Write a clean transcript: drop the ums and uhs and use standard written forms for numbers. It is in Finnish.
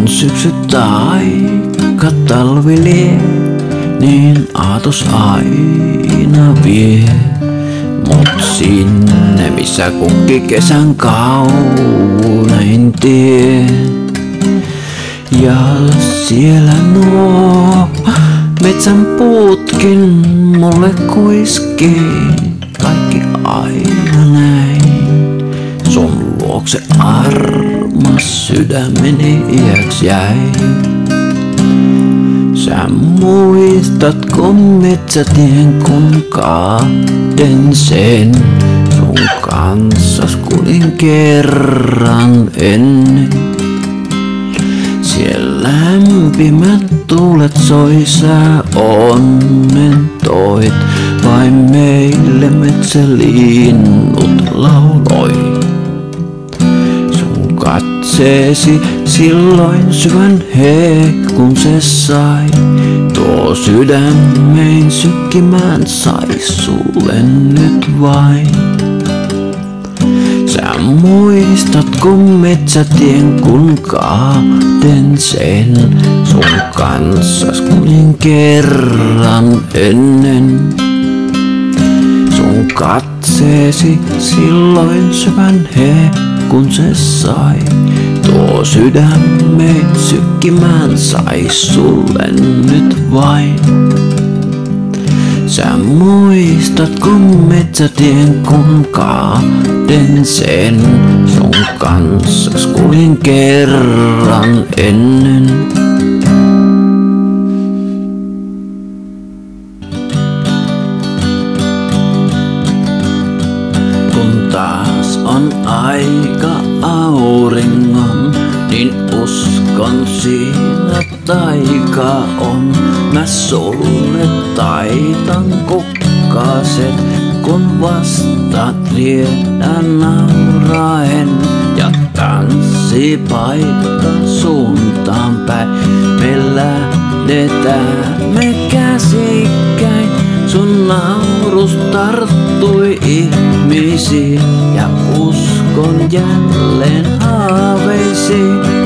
syksy taikka talvi lie, niin aatos aina vie mut sinne, missä kulki kesän kaunein tie. Ja siellä nuo metsän puutkin mulle kuiskii, kaikki aina näin. Sun luokse armas sydämeni iäks jäi. Sä muistatko metsätien kun kaaden sen? Sun kanssas kulin kerran ennen. Siellä lämpimät tuulet soi, sä onnen toit, vain meille metsälinnut lauloi. Sun katseesi silloin syvän hehkun se sai, tuo sydämein sykkimään sai sulle nyt vain. Sä muistatko metsätien kun kaaden sen? Sun kanssas kulin kerran ennen. Sun katseesi silloin syvän hehkun se sai, tuo sydämein sykkimään sai sulle nyt vain. Sä muistatko metsätien kun kaaden sen? Sun kanssas kulin kerran ennen. Kun taas on aika auringon, niin uskon siinä taika on. Mä sulle taitan kukkaset, kun vastaat riedä nauraen. Ja tanssipaikka suuntaan päin, me lähdetään me käsikkäin. Sun naurus tarttui ihmisiin ja uskon jälleen haaveisiin.